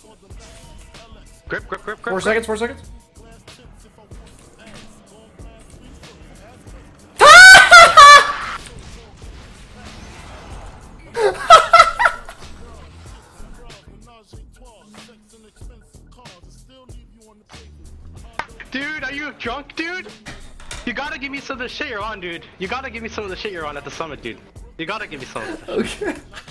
Grip, grip, grip, grip. 4 seconds, 4 seconds. Dude, are you drunk, dude? You gotta give me some of the shit you're on, dude. You gotta give me some of the shit you're on at the summit, dude. You gotta give me some of it. Okay.